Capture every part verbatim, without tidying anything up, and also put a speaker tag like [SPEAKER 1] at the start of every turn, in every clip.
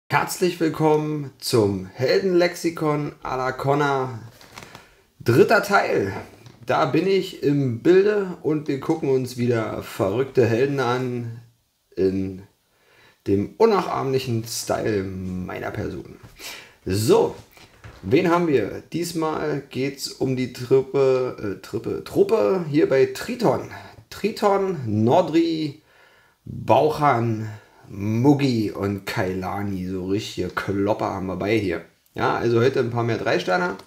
[SPEAKER 1] Herzlich willkommen zum Heldenlexikon à la Connor, dritter Teil. Da bin ich im Bilde und wir gucken uns wieder verrückte Helden an in dem unnachahmlichen Style meiner Person. So, wen haben wir? Diesmal geht es um die Truppe, äh, Truppe, Truppe hier bei Triton. Triton, Nordri, Bauchan, Muggi und Kailani, so richtige Klopper haben wir bei hier. Ja, also heute ein paar mehr Drei-Sterner.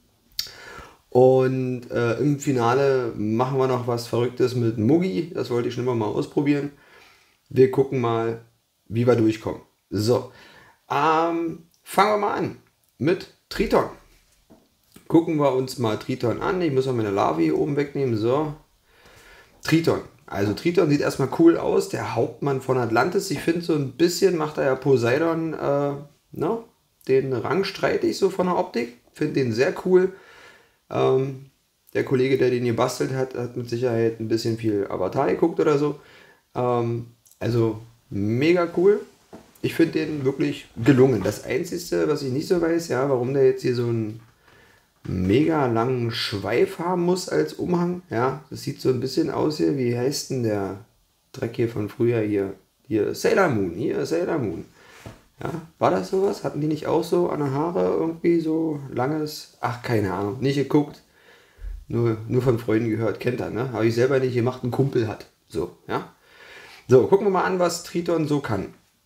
[SPEAKER 1] Und äh, im Finale machen wir noch was Verrücktes mit Muggi. Das wollte ich schon immer mal ausprobieren. Wir gucken mal, wie wir durchkommen. So, ähm, fangen wir mal an mit Triton. Gucken wir uns mal Triton an. Ich muss mal meine Larve hier oben wegnehmen. So, Triton. Also Triton sieht erstmal cool aus, der Hauptmann von Atlantis. Ich finde so ein bisschen macht er ja Poseidon, äh, ne? Den Rang streitig so von der Optik. Finde den sehr cool. Ähm, der Kollege, der den hier bastelt hat, hat mit Sicherheit ein bisschen viel Avatar geguckt oder so. Ähm, also mega cool. Ich finde den wirklich gelungen. Das Einzige, was ich nicht so weiß, ja, warum der jetzt hier so ein mega langen Schweif haben muss als Umhang. Ja, das sieht so ein bisschen aus hier. Wie heißt denn der Dreck hier von früher hier? Hier, Sailor Moon. Hier, Sailor Moon. Ja, war das sowas? Hatten die nicht auch so an den Haare irgendwie so langes? Ach, keine Ahnung. Nicht geguckt. Nur, nur von Freunden gehört. Kennt er, ne? Habe ich selber nicht gemacht. Ein Kumpel hat. So, ja. So, gucken wir mal an, was Triton so kann.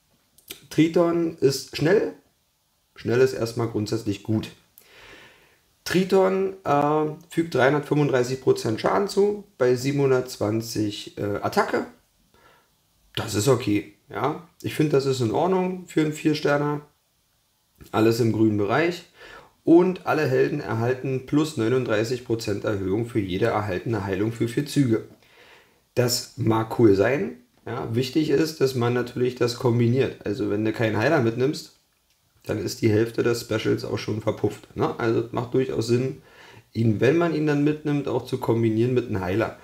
[SPEAKER 1] Triton ist schnell. Schnell ist erstmal grundsätzlich gut. Triton äh, fügt dreihundertfünfunddreißig Prozent Schaden zu, bei siebenhundertzwanzig äh, Attacke. Das ist okay. Ja? Ich finde, das ist in Ordnung für einen vier Sterner. Alles im grünen Bereich. Und alle Helden erhalten plus neununddreißig Prozent Erhöhung für jede erhaltene Heilung für vier Züge. Das mag cool sein. Ja? Wichtig ist, dass man natürlich das kombiniert. Also wenn du keinen Heiler mitnimmst, dann ist die Hälfte des Specials auch schon verpufft. Ne? Also es macht durchaus Sinn, ihn, wenn man ihn dann mitnimmt, auch zu kombinieren mit einem Heiler.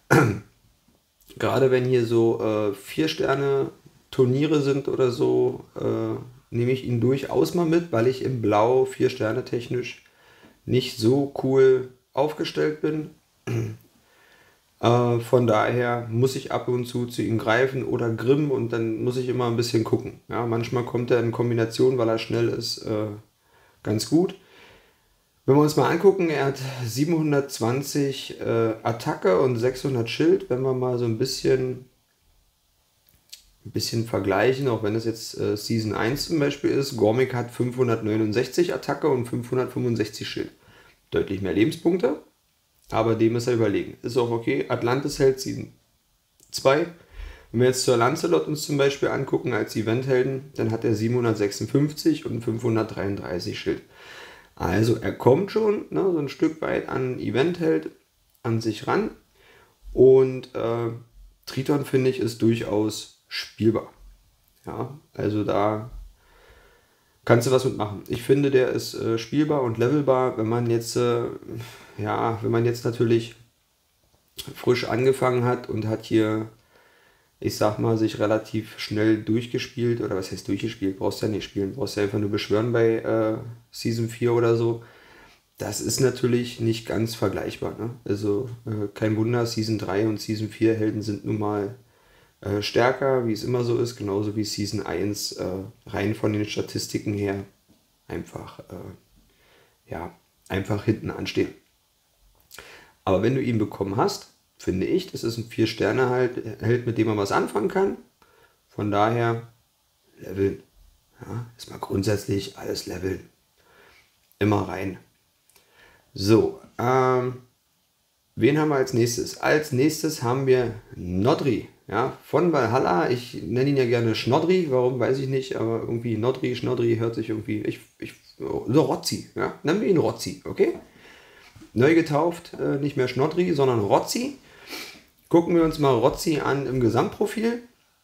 [SPEAKER 1] Gerade wenn hier so äh, vier Sterne Turniere sind oder so, äh, nehme ich ihn durchaus mal mit, weil ich im Blau vier Sterne technisch nicht so cool aufgestellt bin. Äh, von daher muss ich ab und zu zu ihm greifen oder Grimm und dann muss ich immer ein bisschen gucken. Ja, manchmal kommt er in Kombination, weil er schnell ist, äh, ganz gut. Wenn wir uns mal angucken, er hat siebenhundertzwanzig äh, Attacke und sechshundert Schild. Wenn wir mal so ein bisschen, ein bisschen vergleichen, auch wenn es jetzt äh, Season eins zum Beispiel ist, Gormik hat fünfhundertneunundsechzig Attacke und fünfhundertfünfundsechzig Schild. Deutlich mehr Lebenspunkte. Aber dem ist er überlegen. Ist auch okay. Atlantis hält Season zwei. Wenn wir jetzt zur Lancelot uns zum Beispiel angucken als Eventhelden, dann hat er siebenhundertsechsundfünfzig und fünfhundertdreiunddreißig Schild. Also er kommt schon, ne, so ein Stück weit an Eventheld an sich ran. Und äh, Triton, finde ich, ist durchaus spielbar. Ja, also da kannst du was mitmachen. Ich finde, der ist äh, spielbar und levelbar, wenn man jetzt, äh, ja, wenn man jetzt natürlich frisch angefangen hat und hat hier, ich sag mal, sich relativ schnell durchgespielt, oder was heißt durchgespielt, brauchst ja nicht spielen, brauchst ja einfach nur beschwören bei äh, Season vier oder so. Das ist natürlich nicht ganz vergleichbar. Ne? Also äh, kein Wunder, Season drei und Season vier Helden sind nun mal Äh, stärker, wie es immer so ist, genauso wie Season eins äh, rein von den Statistiken her einfach, äh, ja, einfach hinten anstehen. Aber wenn du ihn bekommen hast, finde ich, das ist ein vier Sterne halt, Held, mit dem man was anfangen kann. Von daher leveln. Ja, ist mal grundsätzlich alles leveln. Immer rein. So, ähm, wen haben wir als nächstes? Als nächstes haben wir Nodri. Ja, von Valhalla. Ich nenne ihn ja gerne Schnodri. Warum, weiß ich nicht. Aber irgendwie Nodri, Schnodri hört sich irgendwie... Ich, ich, so Rozzi. Ja? Nennen wir ihn Rozzi, okay? Neu getauft, äh, nicht mehr Schnodri, sondern Rozzi. Gucken wir uns mal Rozzi an im Gesamtprofil.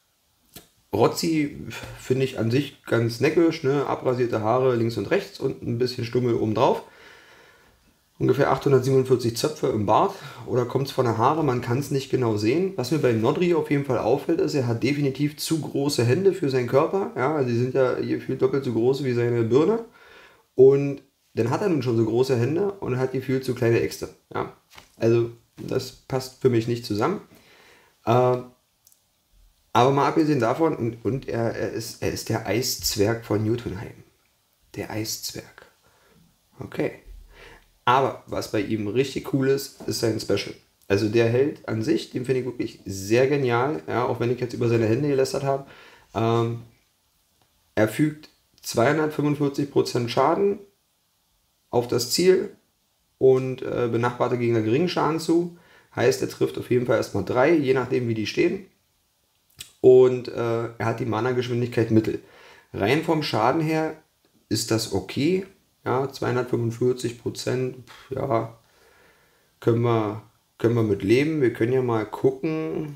[SPEAKER 1] Rozzi finde ich an sich ganz neckisch. Ne? Abrasierte Haare links und rechts und ein bisschen Stummel obendrauf. ungefähr achthundertsiebenundvierzig Zöpfe im Bart oder kommt es von der Haare, man kann es nicht genau sehen. Was mir bei Nodri auf jeden Fall auffällt, ist, er hat definitiv zu große Hände für seinen Körper. Ja, also die sind ja gefühlt doppelt so groß wie seine Birne. Und dann hat er nun schon so große Hände und hat gefühlt zu kleine Äxte. Ja, also das passt für mich nicht zusammen. Äh, aber mal abgesehen davon, und, und er, er, ist, er ist der Eiszwerg von Jotunheim. Der Eiszwerg. Okay. Aber was bei ihm richtig cool ist, ist sein Special. Also der Held an sich, den finde ich wirklich sehr genial, ja, auch wenn ich jetzt über seine Hände gelästert habe. Ähm, er fügt zweihundertfünfundvierzig Prozent Schaden auf das Ziel und äh, benachbarte Gegner geringen Schaden zu. Heißt, er trifft auf jeden Fall erstmal drei, je nachdem wie die stehen. Und äh, er hat die Mana-Geschwindigkeit mittel. Rein vom Schaden her ist das okay. Ja, zweihundertfünfundvierzig Prozent, ja, können wir, können wir mit leben. Wir können ja mal gucken,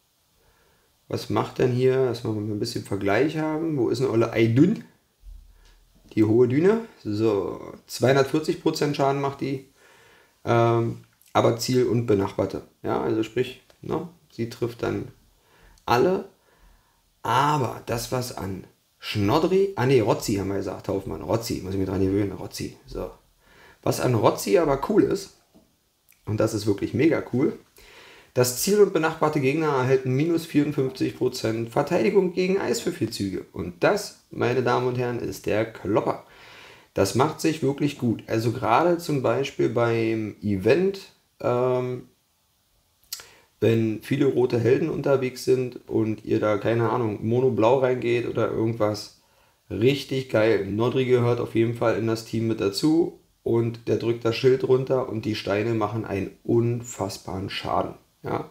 [SPEAKER 1] was macht denn hier, dass wir mal ein bisschen Vergleich haben. Wo ist denn Olle Aydün? Die hohe Düne. So, zweihundertvierzig Prozent Schaden macht die, ähm, aber Ziel und Benachbarte. Ja, also sprich, ne, sie trifft dann alle. Aber das, was an Schnodri, ah ne, Rozzi haben wir gesagt, Taufmann, Rozzi, muss ich mir dran gewöhnen, Rozzi. So. Was an Rozzi aber cool ist, und das ist wirklich mega cool, das Ziel und benachbarte Gegner erhalten minus vierundfünfzig Prozent Verteidigung gegen Eis für vier Züge. Und das, meine Damen und Herren, ist der Klopper. Das macht sich wirklich gut. Also gerade zum Beispiel beim Event, ähm, wenn viele rote Helden unterwegs sind und ihr da, keine Ahnung, Mono-Blau reingeht oder irgendwas, richtig geil. Nodri gehört auf jeden Fall in das Team mit dazu und der drückt das Schild runter und die Steine machen einen unfassbaren Schaden. Ja.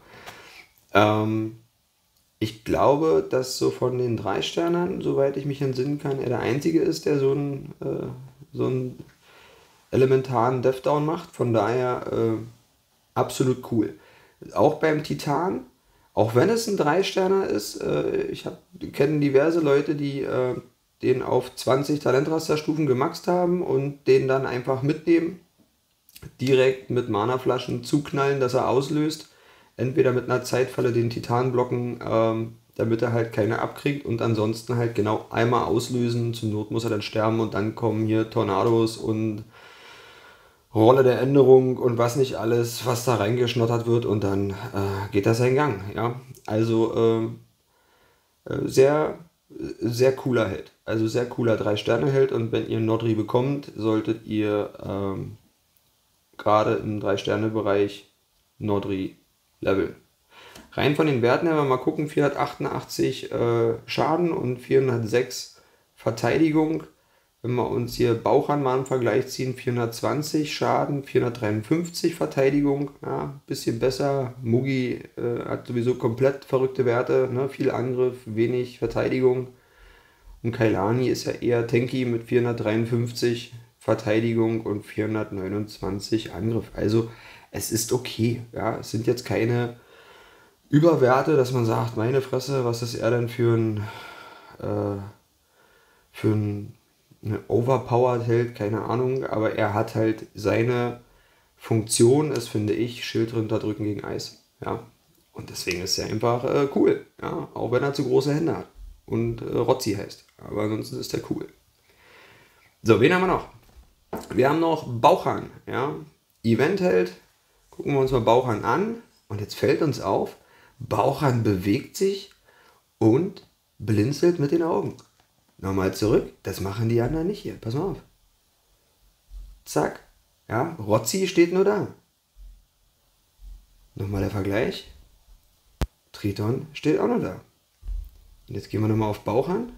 [SPEAKER 1] Ähm, ich glaube, dass so von den drei Sternern, soweit ich mich entsinnen kann, er der Einzige ist, der so einen, äh, so einen elementaren Deathdown macht. Von daher äh, absolut cool. Auch beim Titan, auch wenn es ein Drei-Sterner ist, äh, ich kenne diverse Leute, die äh, den auf zwanzig Talentrasterstufen gemaxt haben und den dann einfach mitnehmen, direkt mit Mana-Flaschen zuknallen, dass er auslöst, entweder mit einer Zeitfalle den Titan blocken, ähm, damit er halt keine abkriegt und ansonsten halt genau einmal auslösen, zur Not muss er dann sterben und dann kommen hier Tornados und Rolle der Änderung und was nicht alles, was da reingeschnottert wird und dann äh, geht das seinen Gang. Ja? Also äh, äh, sehr, sehr cooler Held. Also sehr cooler drei Sterne Held und wenn ihr Nodri bekommt, solltet ihr ähm, gerade im drei Sterne Bereich Nodri leveln. Rein von den Werten her, wenn wir mal gucken, vierhundertachtundachtzig äh, Schaden und vierhundertsechs Verteidigung. Wenn wir uns hier Bauchern mal im Vergleich ziehen, vierhundertzwanzig Schaden, vierhundertdreiundfünfzig Verteidigung, ja, bisschen besser. Mugi äh, hat sowieso komplett verrückte Werte, ne? Viel Angriff, wenig Verteidigung. Und Kailani ist ja eher tanky mit vierhundertdreiundfünfzig Verteidigung und vierhundertneunundzwanzig Angriff. Also es ist okay, ja, es sind jetzt keine Überwerte, dass man sagt, meine Fresse, was ist er denn für ein äh, für ein eine overpowered Held, keine Ahnung, aber er hat halt seine Funktion, ist, finde ich, Schild runterdrücken gegen Eis. Ja. Und deswegen ist er einfach äh, cool. Ja. Auch wenn er zu große Hände hat und äh, Rozzi heißt. Aber ansonsten ist er cool. So, wen haben wir noch? Wir haben noch Bauchan. Ja. Event-Held. Gucken wir uns mal Bauchan an. Und jetzt fällt uns auf, Bauchan bewegt sich und blinzelt mit den Augen. Nochmal zurück, das machen die anderen nicht hier. Pass mal auf. Zack. Ja, Rozzi steht nur da. Nochmal der Vergleich. Triton steht auch noch da. Und jetzt gehen wir nochmal auf Bauchan.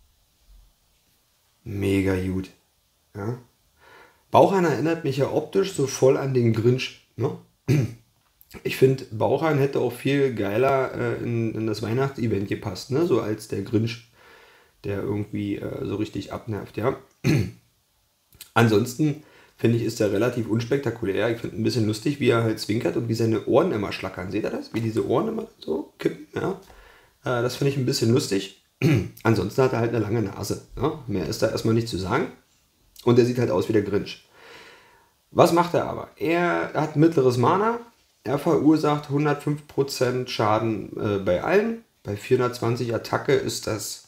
[SPEAKER 1] Mega gut. Ja. Bauchan erinnert mich ja optisch so voll an den Grinch. Ne? Ich finde, Bauchan hätte auch viel geiler äh, in, in das Weihnachtsevent gepasst. Ne? So als der Grinch, der irgendwie äh, so richtig abnervt, ja. Ansonsten finde ich, ist er relativ unspektakulär. Ich finde ein bisschen lustig, wie er halt zwinkert und wie seine Ohren immer schlackern. Seht ihr das? Wie diese Ohren immer so kippen, ja. Äh, das finde ich ein bisschen lustig. Ansonsten hat er halt eine lange Nase. Ja? Mehr ist da erstmal nicht zu sagen. Und er sieht halt aus wie der Grinch. Was macht er aber? Er hat mittleres Mana, er verursacht hundertfünf Prozent Schaden äh, bei allen. Bei vierhundertzwanzig Attacke ist das,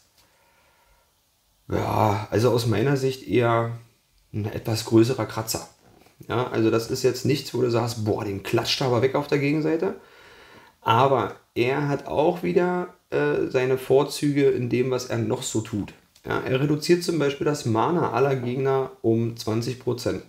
[SPEAKER 1] ja, also aus meiner Sicht eher ein etwas größerer Kratzer. Ja, also das ist jetzt nichts, wo du sagst, boah, den klatscht er aber weg auf der Gegenseite. Aber er hat auch wieder äh, seine Vorzüge in dem, was er noch so tut. Ja, er reduziert zum Beispiel das Mana aller Gegner um zwanzig Prozent.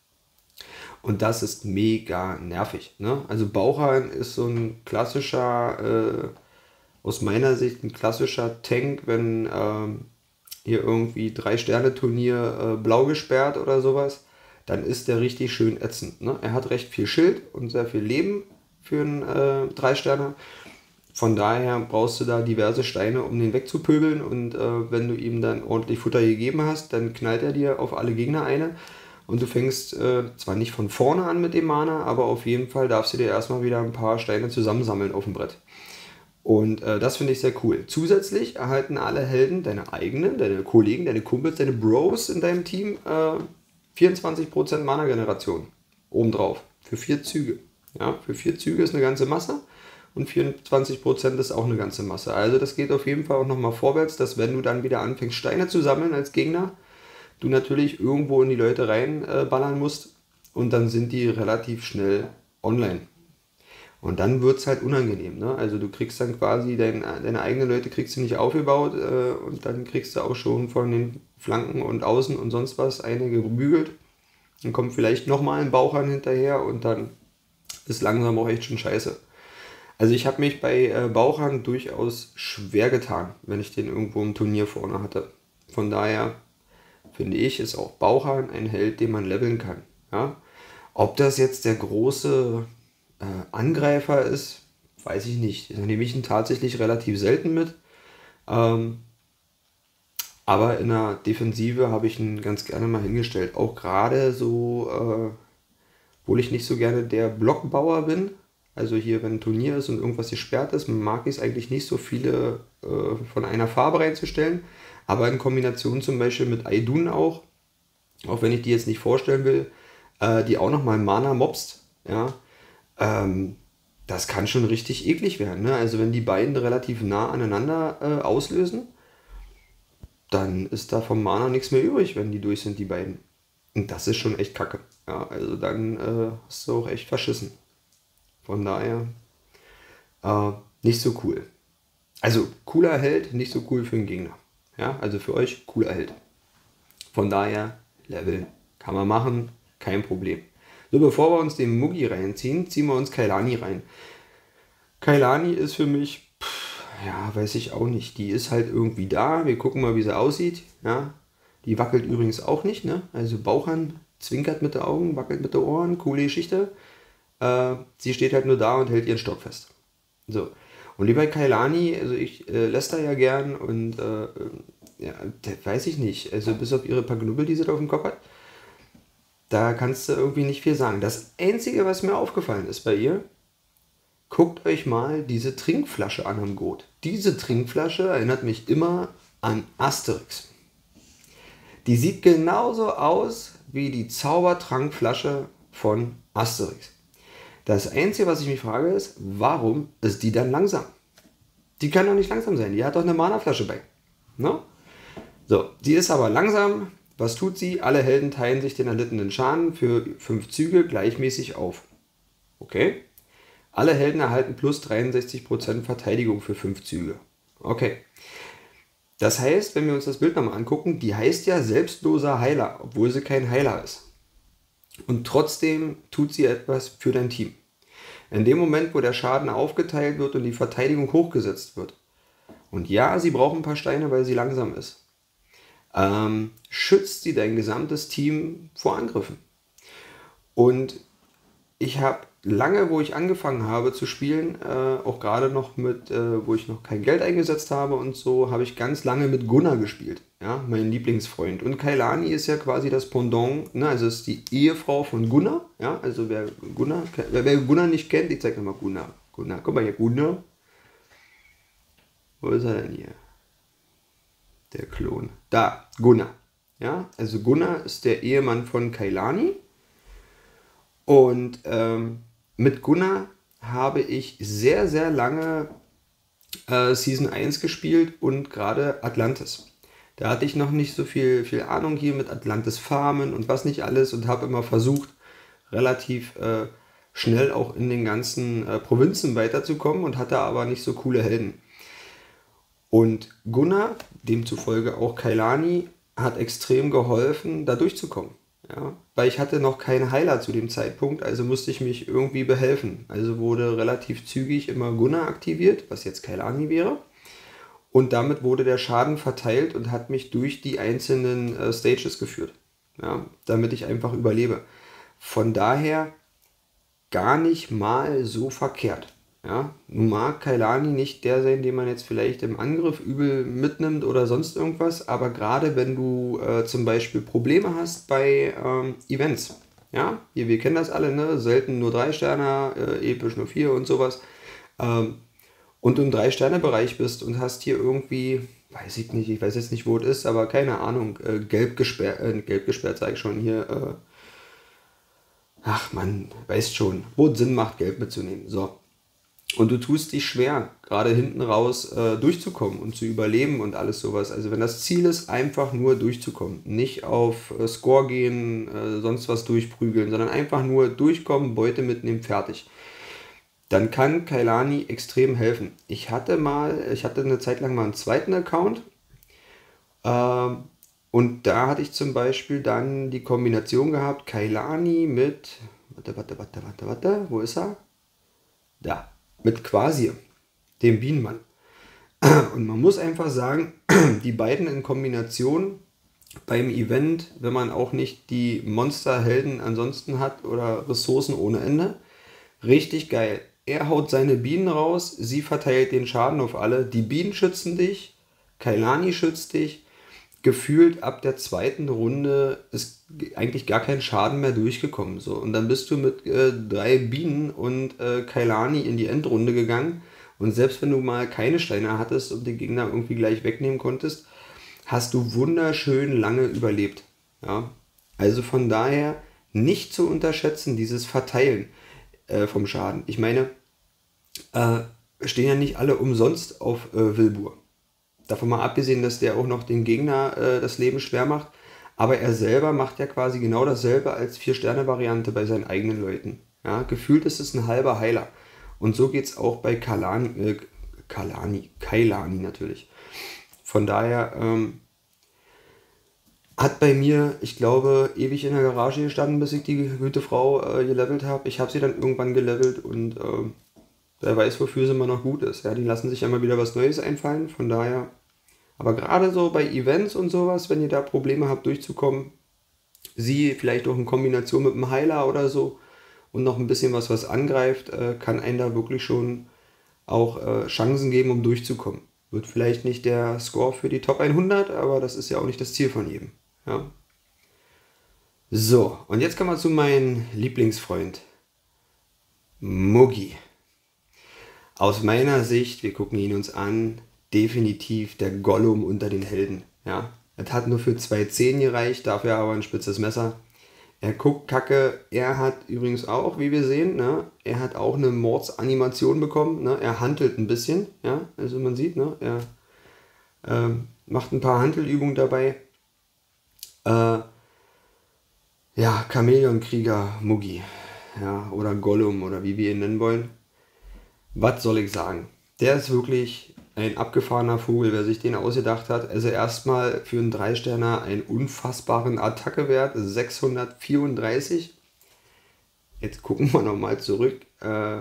[SPEAKER 1] Und das ist mega nervig. Ne? Also Bauchheim ist so ein klassischer, äh, aus meiner Sicht ein klassischer Tank, wenn ähm, hier irgendwie Drei-Sterne-Turnier äh, blau gesperrt oder sowas, dann ist der richtig schön ätzend. Ne? Er hat recht viel Schild und sehr viel Leben für einen äh, Drei-Sterne. Von daher brauchst du da diverse Steine, um den wegzupöbeln. Und äh, wenn du ihm dann ordentlich Futter gegeben hast, dann knallt er dir auf alle Gegner eine. Und du fängst äh, zwar nicht von vorne an mit dem Mana, aber auf jeden Fall darfst du dir erstmal wieder ein paar Steine zusammensammeln auf dem Brett. Und äh, das finde ich sehr cool. Zusätzlich erhalten alle Helden, deine eigenen, deine Kollegen, deine Kumpels, deine Bros in deinem Team äh, vierundzwanzig Prozent Mana-Generation obendrauf. Für vier Züge. Ja, für vier Züge ist eine ganze Masse und vierundzwanzig Prozent ist auch eine ganze Masse. Also das geht auf jeden Fall auch nochmal vorwärts, dass wenn du dann wieder anfängst Steine zu sammeln als Gegner, du natürlich irgendwo in die Leute reinballern äh, musst und dann sind die relativ schnell online. Und dann wird es halt unangenehm. Ne? Also du kriegst dann quasi, dein, deine eigenen Leute kriegst du nicht aufgebaut äh, und dann kriegst du auch schon von den Flanken und Außen und sonst was einige gebügelt. Dann kommt vielleicht nochmal ein Bauchern hinterher und dann ist langsam auch echt schon scheiße. Also ich habe mich bei äh, Bauchern durchaus schwer getan, wenn ich den irgendwo im Turnier vorne hatte. Von daher finde ich, ist auch Bauchern ein Held, den man leveln kann. Ja? Ob das jetzt der große äh, Angreifer ist, weiß ich nicht. Da nehme ich ihn tatsächlich relativ selten mit. Ähm, aber in der Defensive habe ich ihn ganz gerne mal hingestellt. Auch gerade so, äh, obwohl ich nicht so gerne der Blockbauer bin. Also hier, wenn ein Turnier ist und irgendwas gesperrt ist, mag ich es eigentlich nicht so viele äh, von einer Farbe reinzustellen. Aber in Kombination zum Beispiel mit Aidun auch, auch wenn ich die jetzt nicht vorstellen will, äh, die auch nochmal Mana mobst, ja, ähm, das kann schon richtig eklig werden. Ne? Also wenn die beiden relativ nah aneinander äh, auslösen, dann ist da vom Mana nichts mehr übrig, wenn die durch sind, die beiden. Und das ist schon echt kacke. Ja, also dann äh, hast du auch echt verschissen. Von daher äh, nicht so cool. Also cooler Held, nicht so cool für den Gegner. Ja, also für euch cooler Held. Von daher Level kann man machen, kein Problem. So, bevor wir uns den Muggi reinziehen, ziehen wir uns Kailani rein. Kailani ist für mich, pff, ja, weiß ich auch nicht. Die ist halt irgendwie da. Wir gucken mal, wie sie aussieht. Ja, die wackelt übrigens auch nicht. Ne? Also Bauchern zwinkert mit den Augen, wackelt mit den Ohren. Coole Geschichte. Äh, sie steht halt nur da und hält ihren Stock fest. So. Und lieber Kailani, also ich äh, lässt da ja gern und äh, ja, weiß ich nicht. Also bis auf ihre paar Knubbel, die sie da auf dem Kopf hat, da kannst du irgendwie nicht viel sagen. Das Einzige, was mir aufgefallen ist bei ihr, guckt euch mal diese Trinkflasche an am Gurt. Diese Trinkflasche erinnert mich immer an Asterix. Die sieht genauso aus wie die Zaubertrankflasche von Asterix. Das Einzige, was ich mich frage, ist, warum ist die dann langsam? Die kann doch nicht langsam sein. Die hat doch eine Mana-Flasche bei. No? So, die ist aber langsam. Was tut sie? Alle Helden teilen sich den erlittenen Schaden für fünf Züge gleichmäßig auf. Okay. Alle Helden erhalten plus dreiundsechzig Prozent Verteidigung für fünf Züge. Okay. Das heißt, wenn wir uns das Bild nochmal angucken, die heißt ja selbstloser Heiler, obwohl sie kein Heiler ist. Und trotzdem tut sie etwas für dein Team. In dem Moment, wo der Schaden aufgeteilt wird und die Verteidigung hochgesetzt wird. Und ja, sie braucht ein paar Steine, weil sie langsam ist. Ähm, schützt sie dein gesamtes Team vor Angriffen. Und ich habe lange, wo ich angefangen habe zu spielen, äh, auch gerade noch mit, äh, wo ich noch kein Geld eingesetzt habe und so, habe ich ganz lange mit Gunnar gespielt, ja, mein Lieblingsfreund. Und Kailani ist ja quasi das Pendant, ne, also ist die Ehefrau von Gunnar, ja, also wer Gunnar, wer, wer Gunnar nicht kennt, ich zeige nochmal Gunnar. Gunnar, guck mal hier, Gunnar. Wo ist er denn hier? Der Klon. Da, Gunnar. Ja, also Gunnar ist der Ehemann von Kailani. Und ähm, mit Gunnar habe ich sehr, sehr lange äh, Season eins gespielt und gerade Atlantis. Da hatte ich noch nicht so viel, viel Ahnung hier mit Atlantis Farmen und was nicht alles und habe immer versucht, relativ äh, schnell auch in den ganzen äh, Provinzen weiterzukommen und hatte aber nicht so coole Helden. Und Gunnar, demzufolge auch Kailani, hat extrem geholfen, da durchzukommen. Ja? Weil ich hatte noch keine Heiler zu dem Zeitpunkt, also musste ich mich irgendwie behelfen. Also wurde relativ zügig immer Gunnar aktiviert, was jetzt Kailani wäre. Und damit wurde der Schaden verteilt und hat mich durch die einzelnen äh, Stages geführt. Ja? Damit ich einfach überlebe. Von daher gar nicht mal so verkehrt. Ja, nun mag Kailani nicht der sein, den man jetzt vielleicht im Angriff übel mitnimmt oder sonst irgendwas, aber gerade wenn du äh, zum Beispiel Probleme hast bei ähm, Events, ja, wir, wir kennen das alle, ne? Selten nur drei Sterne, äh, episch nur vier und sowas, ähm, und du im drei Sterne Bereich bist und hast hier irgendwie, weiß ich nicht, ich weiß jetzt nicht, wo es ist, aber keine Ahnung, äh, gelb gesperrt, äh, gelb gesperrt sage ich schon hier, äh, ach man, weißt schon, wo es Sinn macht, Gelb mitzunehmen, so. Und du tust dich schwer, gerade hinten raus äh, durchzukommen und zu überleben und alles sowas. Also wenn das Ziel ist, einfach nur durchzukommen, nicht auf äh, Score gehen, äh, sonst was durchprügeln, sondern einfach nur durchkommen, Beute mitnehmen, fertig. Dann kann Kailani extrem helfen. Ich hatte mal, ich hatte eine Zeit lang mal einen zweiten Account äh, und da hatte ich zum Beispiel dann die Kombination gehabt, Kailani mit, warte, warte, warte, warte, warte, wo ist er? Da. Mit Quasir, dem Bienenmann. Und man muss einfach sagen, die beiden in Kombination beim Event, wenn man auch nicht die Monsterhelden ansonsten hat oder Ressourcen ohne Ende, richtig geil. Er haut seine Bienen raus, sie verteilt den Schaden auf alle. Die Bienen schützen dich, Kailani schützt dich. Gefühlt ab der zweiten Runde ist eigentlich gar kein Schaden mehr durchgekommen. So. Und dann bist du mit äh, drei Bienen und äh, Kailani in die Endrunde gegangen. Und selbst wenn du mal keine Steine hattest und den Gegner irgendwie gleich wegnehmen konntest, hast du wunderschön lange überlebt. Ja? Also von daher nicht zu unterschätzen, dieses Verteilen äh, vom Schaden. Ich meine, äh, stehen ja nicht alle umsonst auf äh, Wilbur. Davon mal abgesehen, dass der auch noch den Gegner äh, das Leben schwer macht. Aber er selber macht ja quasi genau dasselbe als vier Sterne Variante bei seinen eigenen Leuten. Ja, gefühlt ist es ein halber Heiler. Und so geht es auch bei Kalani, äh, Kalani, Kailani natürlich. Von daher ähm, hat bei mir, ich glaube, ewig in der Garage gestanden, bis ich die gute Frau äh, gelevelt habe. Ich habe sie dann irgendwann gelevelt und äh, wer weiß, wofür sie immer noch gut ist. Ja, die lassen sich ja immer wieder was Neues einfallen. Von daher, aber gerade so bei Events und sowas, wenn ihr da Probleme habt durchzukommen, sie vielleicht auch in Kombination mit einem Heiler oder so und noch ein bisschen was, was angreift, äh, kann einen da wirklich schon auch äh, Chancen geben, um durchzukommen. Wird vielleicht nicht der Score für die Top hundert, aber das ist ja auch nicht das Ziel von jedem. Ja. So, und jetzt kommen wir zu meinem Lieblingsfreund, Muggi. Aus meiner Sicht, wir gucken ihn uns an, definitiv der Gollum unter den Helden. Ja? Es hat nur für zwei zehn gereicht, dafür aber ein spitzes Messer. Er guckt kacke, er hat übrigens auch, wie wir sehen, ne, er hat auch eine Mordsanimation bekommen. Ne? Er handelt ein bisschen, ja? Also man sieht, ne, er ähm, macht ein paar Handelübungen dabei. Äh, ja, Chamäleonkrieger Muggi, ja, oder Gollum oder wie wir ihn nennen wollen. Was soll ich sagen? Der ist wirklich ein abgefahrener Vogel, wer sich den ausgedacht hat. Also erstmal für einen drei Sterner einen unfassbaren Attackewert, sechshundertvierunddreißig. Jetzt gucken wir nochmal zurück äh,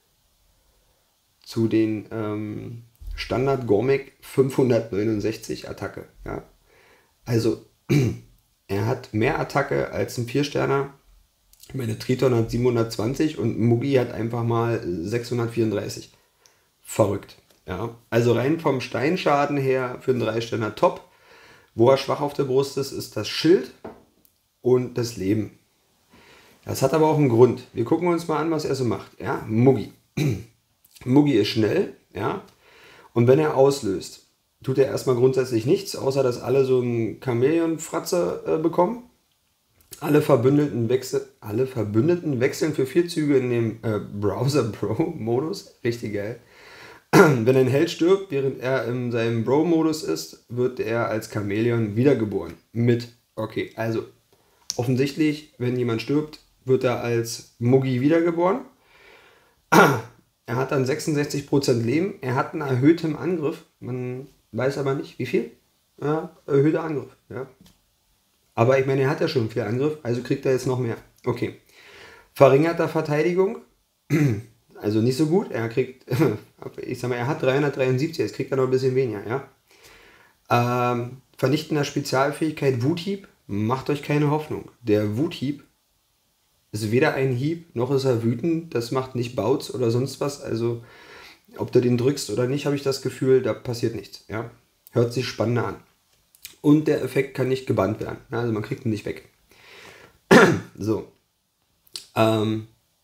[SPEAKER 1] zu den ähm, Standard Gormek fünfhundertneunundsechzig Attacke. Ja? Also er hat mehr Attacke als ein vier Sterner. Meine Triton hat siebenhundertzwanzig und Muggi hat einfach mal sechshundertvierunddreißig. Verrückt. Ja. Also rein vom Steinschaden her für einen drei Sterner top. Wo er schwach auf der Brust ist, ist das Schild und das Leben. Das hat aber auch einen Grund. Wir gucken uns mal an, was er so macht. Ja, Muggi. Muggi ist schnell, ja. Und wenn er auslöst, tut er erstmal grundsätzlich nichts, außer dass alle so einen Chamäleon-Fratze äh, bekommen. Alle Verbündeten, wechsel, alle Verbündeten wechseln für vier Züge in dem äh, Browser Bro-Modus. Richtig geil. Wenn ein Held stirbt, während er in seinem Bro-Modus ist, wird er als Chamäleon wiedergeboren. Mit, okay, also offensichtlich, wenn jemand stirbt, wird er als Muggi wiedergeboren. Er hat dann sechsundsechzig Prozent Leben. Er hat einen erhöhten Angriff. Man weiß aber nicht, wie viel. Ja, erhöhter Angriff. Ja. Aber ich meine, er hat ja schon viel Angriff, also kriegt er jetzt noch mehr. Okay. Verringerter Verteidigung. Also nicht so gut. Er kriegt, ich sag mal, er hat dreihundertdreiundsiebzig, jetzt kriegt er noch ein bisschen weniger. Ja. Ähm, vernichtender Spezialfähigkeit Wuthieb. Macht euch keine Hoffnung. Der Wuthieb ist weder ein Hieb, noch ist er wütend. Das macht nicht Bautz oder sonst was. Also, ob du den drückst oder nicht, habe ich das Gefühl, da passiert nichts. Ja? Hört sich spannender an. Und der Effekt kann nicht gebannt werden. Ja, also man kriegt ihn nicht weg. So. Ähm,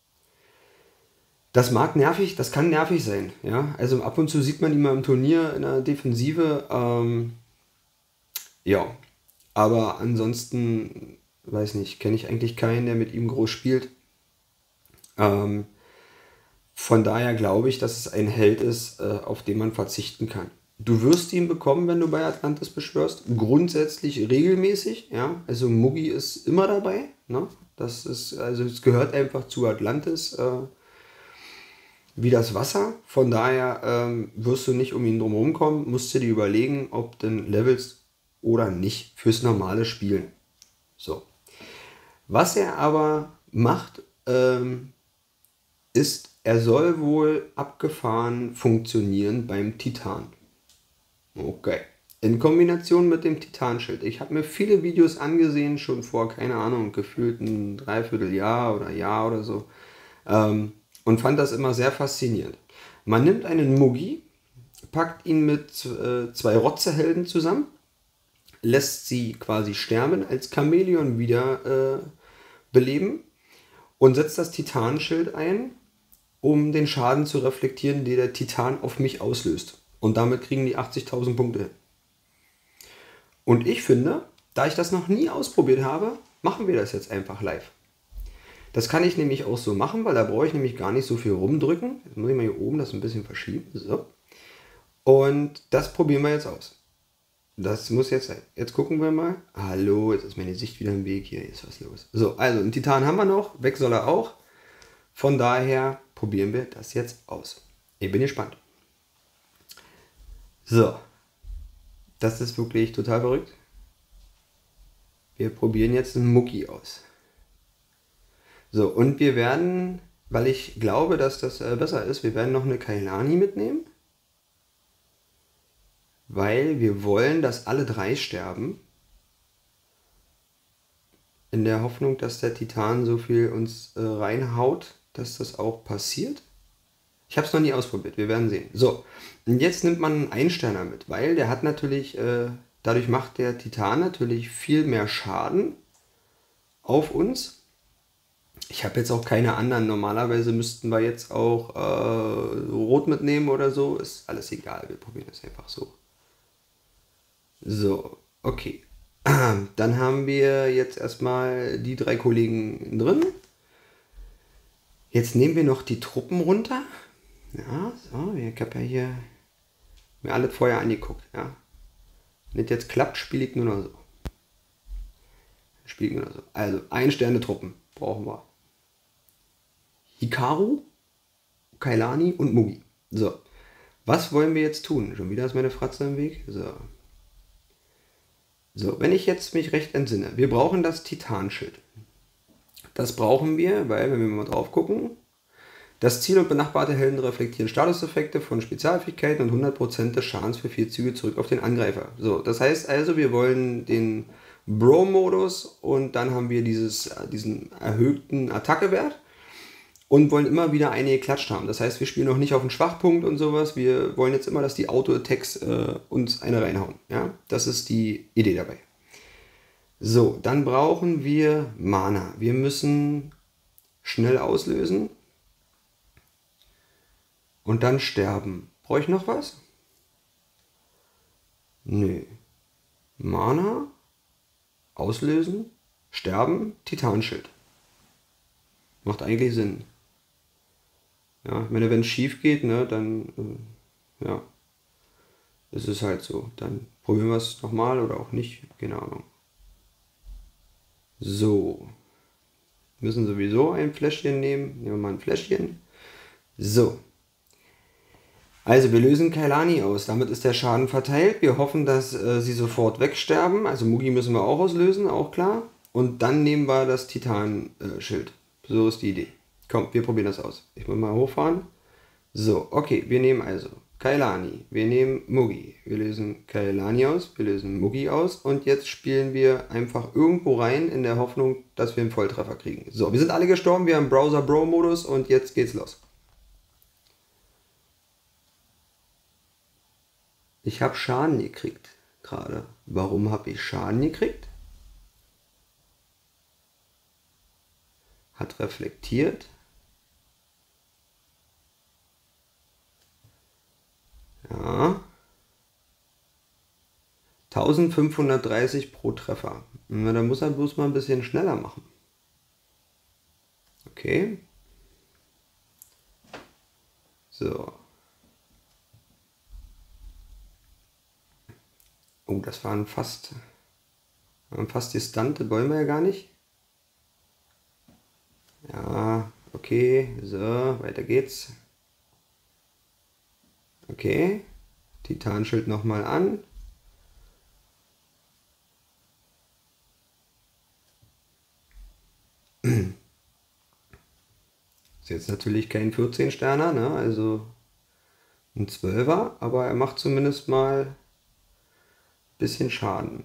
[SPEAKER 1] das mag nervig, das kann nervig sein. Ja? Also ab und zu sieht man ihn mal im Turnier in der Defensive. Ähm, ja. Aber ansonsten, weiß nicht, kenne ich eigentlich keinen, der mit ihm groß spielt. Ähm, von daher glaube ich, dass es ein Held ist, äh, auf den man verzichten kann. Du wirst ihn bekommen, wenn du bei Atlantis beschwörst. Grundsätzlich regelmäßig. Ja? Also Muggi ist immer dabei. Ne? Das ist, also es gehört einfach zu Atlantis. Äh, wie das Wasser. Von daher ähm, wirst du nicht um ihn drumherum kommen. Musst du dir überlegen, ob du levelst oder nicht fürs normale Spielen. So. Was er aber macht, ähm, ist, er soll wohl abgefahren funktionieren beim Titan. Okay. In Kombination mit dem Titanschild. Ich habe mir viele Videos angesehen, schon vor, keine Ahnung, gefühlt ein Dreivierteljahr oder Jahr oder so. Ähm, und fand das immer sehr faszinierend. Man nimmt einen Muggi, packt ihn mit äh, zwei Rotzehelden zusammen, lässt sie quasi sterben, als Chamäleon wieder äh, beleben und setzt das Titanschild ein, um den Schaden zu reflektieren, den der Titan auf mich auslöst. Und damit kriegen die achtzigtausend Punkte hin. Und ich finde, da ich das noch nie ausprobiert habe, machen wir das jetzt einfach live. Das kann ich nämlich auch so machen, weil da brauche ich nämlich gar nicht so viel rumdrücken. Jetzt muss ich mal hier oben das ein bisschen verschieben. So. Und das probieren wir jetzt aus. Das muss jetzt sein. Jetzt gucken wir mal. Hallo, jetzt ist meine Sicht wieder im Weg. Hier ist was los. So, also einen Titan haben wir noch. Weg soll er auch. Von daher probieren wir das jetzt aus. Ich bin gespannt. So. Das ist wirklich total verrückt. Wir probieren jetzt einen Muggi aus. So, und wir werden, weil ich glaube, dass das äh, besser ist, wir werden noch eine Kailani mitnehmen. Weil wir wollen, dass alle drei sterben. In der Hoffnung, dass der Titan so viel uns äh, reinhaut, dass das auch passiert. Ich habe es noch nie ausprobiert, wir werden sehen. So, und jetzt nimmt man einen Einsteiner mit, weil der hat natürlich, äh, dadurch macht der Titan natürlich viel mehr Schaden auf uns. Ich habe jetzt auch keine anderen. Normalerweise müssten wir jetzt auch äh, Rot mitnehmen oder so. Ist alles egal, wir probieren das einfach so. So, okay. Dann haben wir jetzt erstmal die drei Kollegen drin. Jetzt nehmen wir noch die Truppen runter. Ja, so, ich habe ja hier mir alles vorher angeguckt. Ja. Wenn das jetzt klappt, spiele ich nur noch so. Spiele ich nur noch so. Also, ein Sterne Truppen brauchen wir. Hikaru, Kailani und Muggi. So, was wollen wir jetzt tun? Schon wieder ist meine Fratze im Weg. So. So, wenn ich jetzt mich recht entsinne, wir brauchen das Titanschild. Das brauchen wir, weil, wenn wir mal drauf gucken, das Ziel und benachbarte Helden reflektieren Statuseffekte von Spezialfähigkeiten und hundert Prozent des Schadens für vier Züge zurück auf den Angreifer. So, das heißt also, wir wollen den Bro-Modus und dann haben wir dieses, diesen erhöhten Attackewert und wollen immer wieder eine geklatscht haben. Das heißt, wir spielen noch nicht auf den Schwachpunkt und sowas. Wir wollen jetzt immer, dass die Auto-Attacks äh, uns eine reinhauen. Ja? Das ist die Idee dabei. So, dann brauchen wir Mana. Wir müssen schnell auslösen und dann sterben. Brauche ich noch was? Nö. Mana, auslösen, sterben, Titanschild. Macht eigentlich Sinn. Ja, ich meine, wenn es schief geht, ne, dann, äh, ja, ist es halt so. Dann probieren wir es nochmal oder auch nicht, keine Ahnung. So. Müssen sowieso ein Fläschchen nehmen. Nehmen wir mal ein Fläschchen. So. Also wir lösen Kailani aus. Damit ist der Schaden verteilt. Wir hoffen, dass äh, sie sofort wegsterben. Also Mugi müssen wir auch auslösen, auch klar. Und dann nehmen wir das Titanschild. Äh, so ist die Idee. Komm, wir probieren das aus. Ich muss mal hochfahren. So, okay, wir nehmen also Kailani, wir nehmen Mugi, wir lösen Kailani aus, wir lösen Mugi aus und jetzt spielen wir einfach irgendwo rein in der Hoffnung, dass wir einen Volltreffer kriegen. So, wir sind alle gestorben, wir haben Browser-Bro-Modus und jetzt geht's los. Ich habe Schaden gekriegt gerade. Warum habe ich Schaden gekriegt? Hat reflektiert. Ja. eintausendfünfhundertdreißig pro Treffer. Na, da muss er bloß mal ein bisschen schneller machen. Okay. So. Oh, das waren fast, waren fast die Stunt, wollen wir ja gar nicht. Ja, okay, so, weiter geht's. Okay, Titanschild nochmal an. Ist jetzt natürlich kein vierzehn Sterner, ne? Also ein zwölfer, aber er macht zumindest mal ein bisschen Schaden.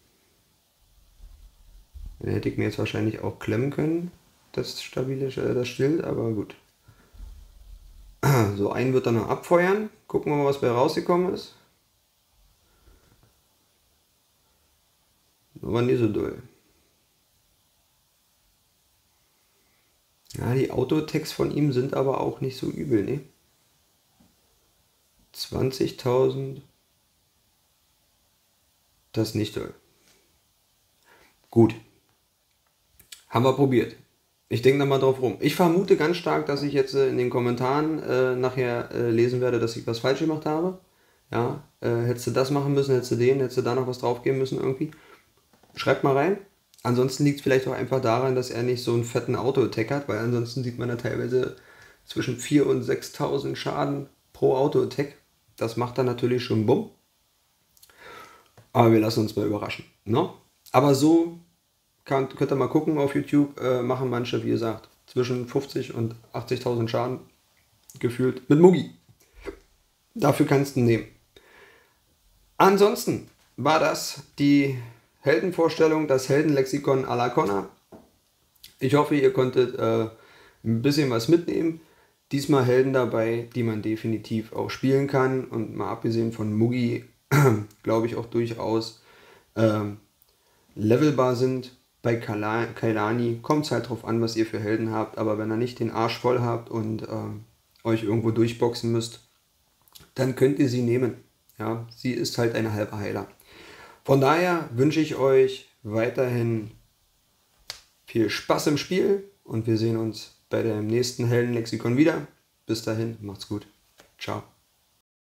[SPEAKER 1] Den hätte ich mir jetzt wahrscheinlich auch klemmen können, das stabile, äh, das Schild, aber gut. So, einen wird er noch abfeuern. Gucken wir mal, was bei rausgekommen ist. War nicht so doll. Ja, die Autotext von ihm sind aber auch nicht so übel, ne? zwanzigtausend. Das ist nicht toll. Gut. Haben wir probiert. Ich denke nochmal drauf rum. Ich vermute ganz stark, dass ich jetzt äh, in den Kommentaren äh, nachher äh, lesen werde, dass ich was falsch gemacht habe. Ja, äh, hättest du das machen müssen, hättest du den, hättest du da noch was draufgeben müssen irgendwie. Schreibt mal rein. Ansonsten liegt es vielleicht auch einfach daran, dass er nicht so einen fetten Auto-Attack hat, weil ansonsten sieht man da teilweise zwischen viertausend und sechstausend Schaden pro Auto-Attack. Das macht dann natürlich schon Bumm. Aber wir lassen uns mal überraschen. Ne? Aber so kann, könnt ihr mal gucken auf YouTube, äh, machen manche, wie gesagt, zwischen fünfzig und achtzigtausend Schaden gefühlt mit Mugi. Dafür kannst du nehmen. Ansonsten war das die Heldenvorstellung, das Heldenlexikon à la Connor. Ich hoffe, ihr konntet äh, ein bisschen was mitnehmen. Diesmal Helden dabei, die man definitiv auch spielen kann. Und mal abgesehen von Mugi, glaube ich auch durchaus äh, levelbar sind. Bei Kailani kommt es halt drauf an, was ihr für Helden habt. Aber wenn ihr nicht den Arsch voll habt und äh, euch irgendwo durchboxen müsst, dann könnt ihr sie nehmen. Ja, sie ist halt eine halbe Heiler. Von daher wünsche ich euch weiterhin viel Spaß im Spiel und wir sehen uns bei dem nächsten Heldenlexikon wieder. Bis dahin, macht's gut. Ciao.